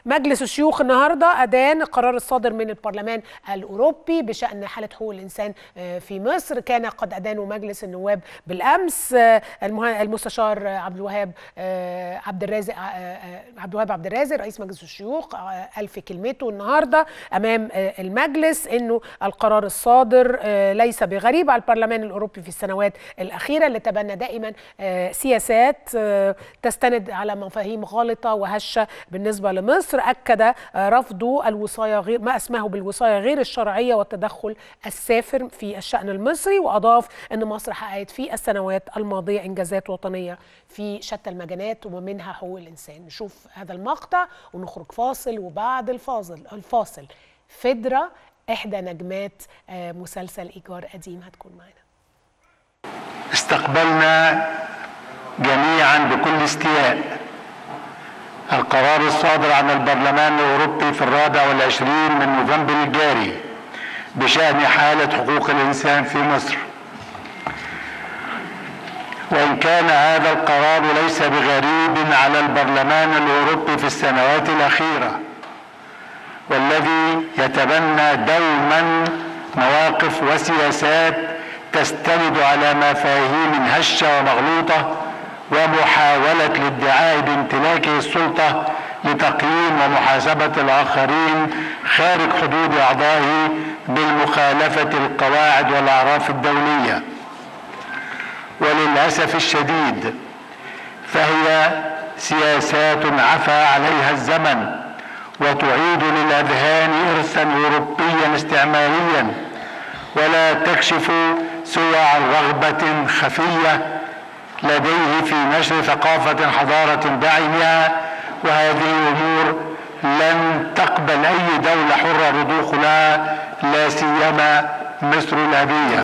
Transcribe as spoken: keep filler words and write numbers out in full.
مجلس الشيوخ النهارده أدان القرار الصادر من البرلمان الأوروبي بشأن حالة حقوق الإنسان في مصر. كان قد أدانه مجلس النواب بالأمس. المستشار عبد الوهاب عبد الرازق عبد الوهاب عبد الرازق رئيس مجلس الشيوخ قال في كلمته النهارده أمام المجلس إنه القرار الصادر ليس بغريب على البرلمان الأوروبي في السنوات الأخيرة اللي تبنى دائما سياسات تستند على مفاهيم غالطة وهشة بالنسبة لمصر. أكد رفضه الوصاية غير ما اسمه بالوصاية غير الشرعية والتدخل السافر في الشأن المصري، وأضاف أن مصر حققت في السنوات الماضية إنجازات وطنية في شتى المجالات ومنها حقوق الإنسان. نشوف هذا المقطع ونخرج فاصل، وبعد الفاصل الفاصل فدرة إحدى نجمات مسلسل إيجار قديم هتكون معنا. استقبلنا جميعا بكل استياء القرار الصادر عن البرلمان الأوروبي في الرابع والعشرين من نوفمبر الجاري بشأن حالة حقوق الإنسان في مصر. وإن كان هذا القرار ليس بغريب على البرلمان الأوروبي في السنوات الأخيرة، والذي يتبنى دوما مواقف وسياسات تستند على مفاهيم هشة ومغلوطة ومحاولة الادعاء بامتلاكه السلطة لتقييم ومحاسبة الآخرين خارج حدود أعضائه بالمخالفة القواعد والأعراف الدولية. وللأسف الشديد فهي سياسات عفى عليها الزمن وتعيد للأذهان إرثا أوروبيا استعماريا، ولا تكشف سوى عن رغبة خفية لديه في نشر ثقافة حضارة بعينها، وهذه الأمور لن تقبل أي دولة حرة رضوخ لها، لا سيما مصر الأبية.